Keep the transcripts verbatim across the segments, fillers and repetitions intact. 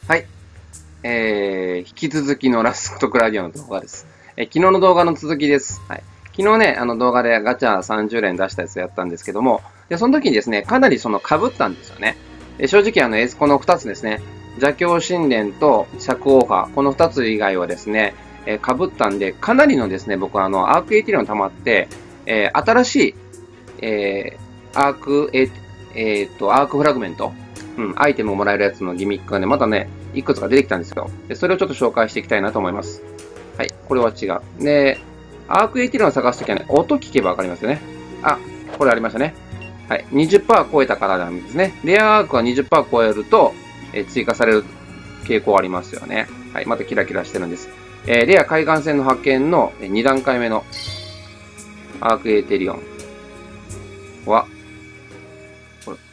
はい。えー、引き続きのラストクラディオの動画です。えー、昨日の動画の続きです。はい。昨日ね、あの動画でガチャさんじゅう連出したやつやったんですけども、で、その時にですね、かなりその被ったんですよね。えー、正直あの、エースこのふたつですね、邪教神殿と釈王派、このふたつ以外はですね、えー、被ったんで、かなりのですね、僕はあの、アークエイティリオン溜まって、えー、新しい、えー、アークエ、えー、っと、アークフラグメント、うん、アイテムをもらえるやつのギミックがね、またね、いくつか出てきたんですよ。で、それをちょっと紹介していきたいなと思います。はい、これは違う。で、アークエイティリオンを探すときはね、音聞けばわかりますよね。あ、これありましたね。はい、にじゅっパーセント 超えたからなんですね。レアアークは にじゅっパーセント 超えると、えー、追加される傾向ありますよね。はい、またキラキラしてるんです。えー、レア海岸線の発見のに段階目のアークエイテリオンは、これ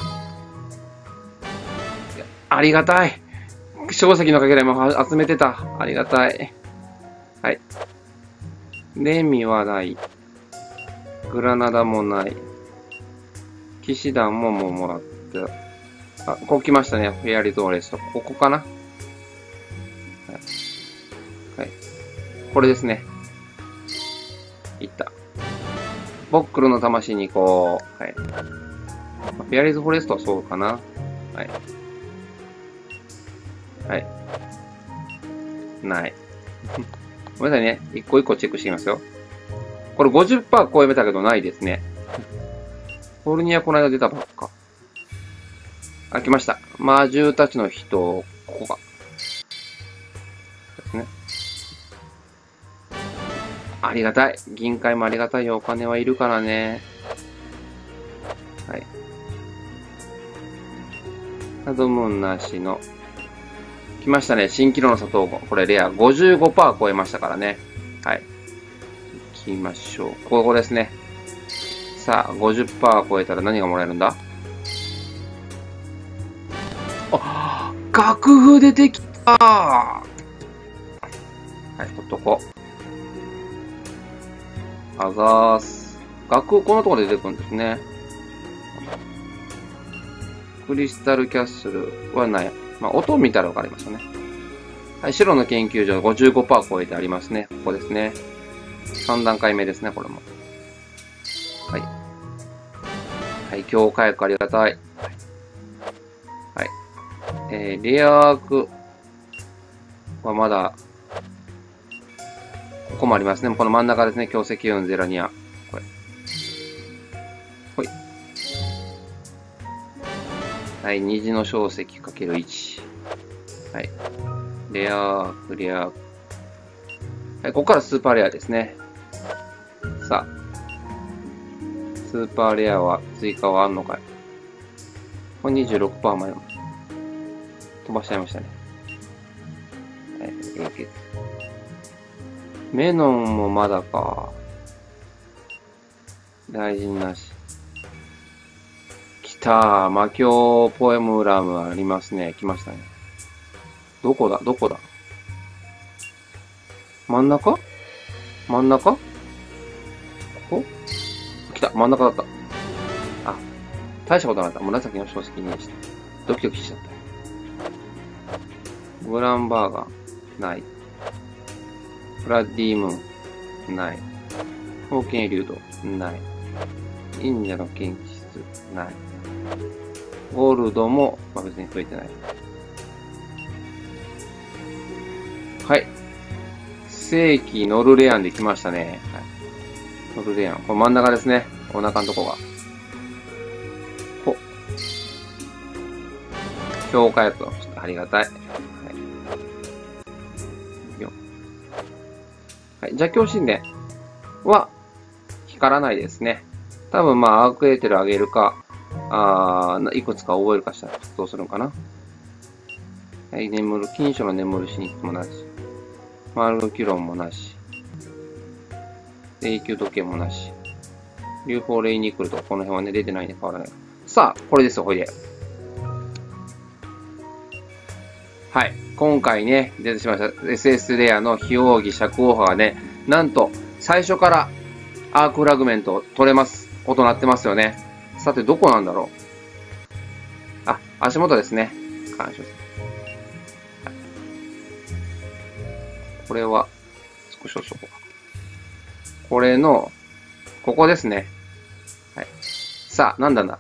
ありがたい。小石のかけらも集めてた。ありがたい。はい。レミはない。グラナダもない。騎士団ももうもらって。あ、こう来ましたね。フェアリゾーレスト。ここかな、はい、はい。これですね。いった。ボックルの魂にこう。はい。フェアリーズフォレストはそうかな。はい。はい。ない。ごめんなさいね。一個一個チェックしてみますよ。これ ごじゅっパーセント 超えめたけどないですね。フォルニアこの間出たばっか。あ、来ました。魔獣たちの人、ここが。ですね。ありがたい。銀塊もありがたいよ。お金はいるからね。はい。アドムンなしの。来ましたね。新キロの砂糖。これレア。ごじゅうごパーセント 超えましたからね。はい。行きましょう。ここですね。さあ、ごじゅっパーセント 超えたら何がもらえるんだ？あ、楽譜出てきた。はい、取っとこう。あざーす。楽譜このところで出てくるんですね。クリスタルキャッスルはない。まあ、音を見たらわかりますよね。はい、白の研究所 ごじゅうごパーセント 超えてありますね。ここですね。さん段階目ですね、これも。はい。はい、強化薬ありがたい。はい。えー、レアアークはまだ、ここもありますね。この真ん中ですね。強石運ゼラニア。これ。ほい。はい、虹の小石 ×いち。はい。レアーク、レアーク。はい、ここからスーパーレアですね。さあ。スーパーレアは追加はあんのかい？これ にじゅうろくパーセント まで飛ばしちゃいましたね。はい、ええけど。メノンもまだか。大事なし。来たー。魔境ポエムラムありますね。来ましたね。どこだどこだ真ん中真ん中ここ来た。真ん中だった。あ、大したことなかった。紫の小石にして。ドキドキしちゃった。グランバーガー。ない。フラッディームーン。ない。封建流動。ない。忍者の建室。ない。ゴールドも、まあ、別に増えてない。はい。世紀ノルレアンで来ましたね。はい。ノルレアン。これ真ん中ですね。お腹のとこが。ほ。強化薬。ありがたい。はい。よ。はい。邪教神殿は、光らないですね。多分まあ、アークエーテル上げるか、あー、いくつか覚えるかしたらどうするのかな。はい、眠る。金書の眠る進出もなし。マルキュロンもなし。永久時計もなし。流法レイニクルとこの辺はね、出てないんで変わらない。さあ、これですよ、ほいで。はい。今回ね、出てしまいました。エスエス レアの非奥義釈王派がね、なんと、最初からアークフラグメント取れます。音鳴ってますよね。さて、どこなんだろう。あ、足元ですね。干渉。 これは、少し押しとこうか。これの、ここですね。はい。さあ、なんだんだ。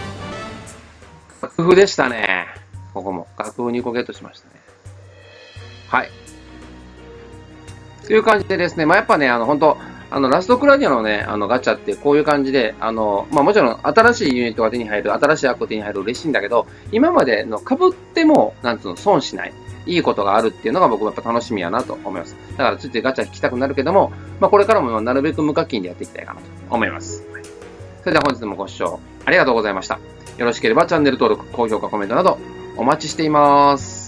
楽譜でしたね。ここも。楽譜にこゲットしましたね。はい。という感じでですね、まあ、やっぱね、あの、本当あの、ラストクラディアのね、あの、ガチャってこういう感じで、あの、まあ、もちろん新しいユニットが手に入る、新しいアクが手に入る嬉しいんだけど、今までの被っても、なんつうの、損しない。いいことがあるっていうのが僕はやっぱ楽しみやなと思います。だからついついガチャ引きたくなるけども、まあ、これからもなるべく無課金でやっていきたいかなと思います。はい、それでは本日もご視聴ありがとうございました。よろしければチャンネル登録、高評価、コメントなどお待ちしています。